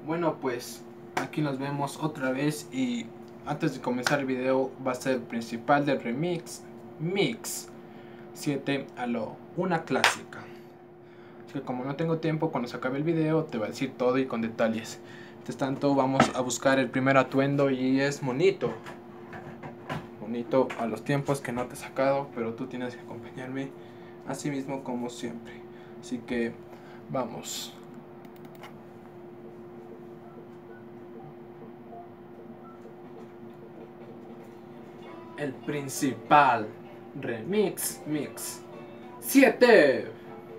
Bueno, pues aquí nos vemos otra vez y antes de comenzar el video va a ser el principal del remix Mix 7 Aló, una clásica. Así que como no tengo tiempo, cuando se acabe el video te va a decir todo y con detalles. Mientras tanto vamos a buscar el primer atuendo y es monito. Monito a los tiempos que no te he sacado, pero tú tienes que acompañarme así mismo como siempre. Así que vamos. El principal remix mix 7.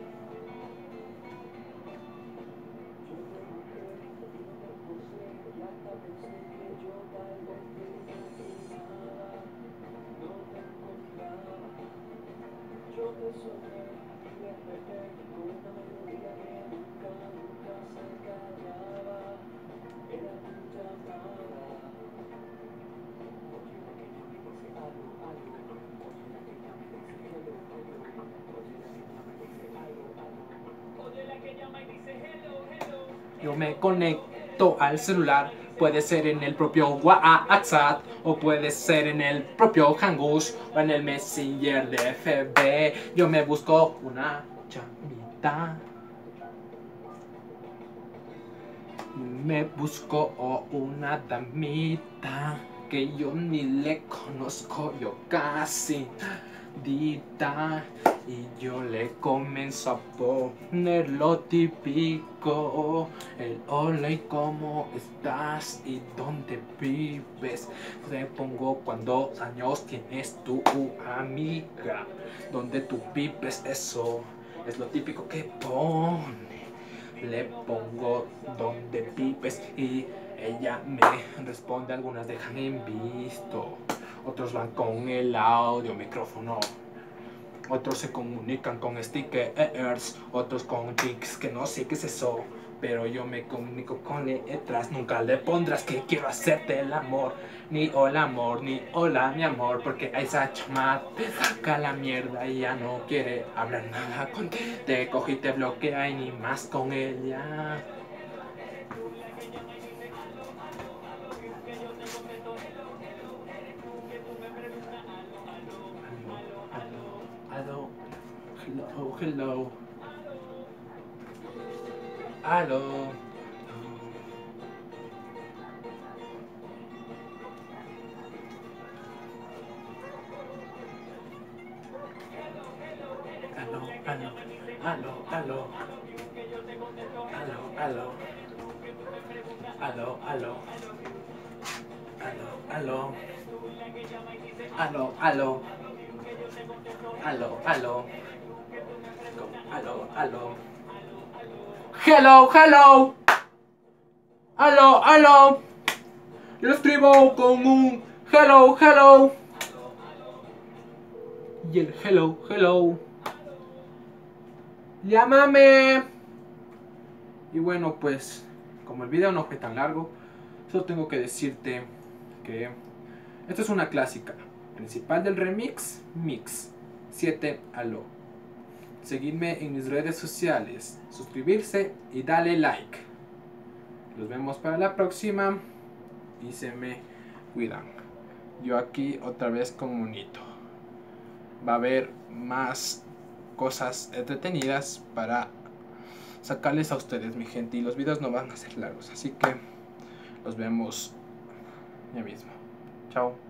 Yo me conecto al celular, puede ser en el propio WhatsApp o puede ser en el propio Hangouts o en el Messenger de FB. Yo me busco una chamita. Me busco una damita que yo ni le conozco, yo casi dita. Y yo le comienzo a poner lo típico, el hola y cómo estás y dónde vives. Le pongo cuántos años tienes tu amiga, donde tú vives, eso es lo típico que pone. Le pongo donde vives y ella me responde, algunas dejan en visto, otros van con el audio, micrófono. Otros se comunican con stickers, otros con tics, que no sé qué es eso. Pero yo me comunico con letras, nunca le pondrás que quiero hacerte el amor. Ni hola amor, ni hola mi amor, porque a esa chama te saca la mierda y ya no quiere hablar nada contigo. Te coge y te bloquea y ni más con ella. Aló, hello, hello. Aló. Aló, aló, aló, aló. Aló, aló. Aló, aló. Aló, aló. Aló, aló. Aló, aló. Aló, aló. Hello, hello. Aló, aló. Yo lo escribo con un hello, hello. Y el hello, hello. Llámame. Y bueno, pues como el video no fue tan largo, solo tengo que decirte que esta es una clásica principal del remix Mix 7 Aló. Seguidme en mis redes sociales, suscribirse y dale like. Nos vemos para la próxima y se me cuidan. Yo aquí otra vez con Monito. Va a haber más cosas entretenidas para sacarles a ustedes, mi gente, y los videos no van a ser largos, así que los vemos ya mismo. Chao.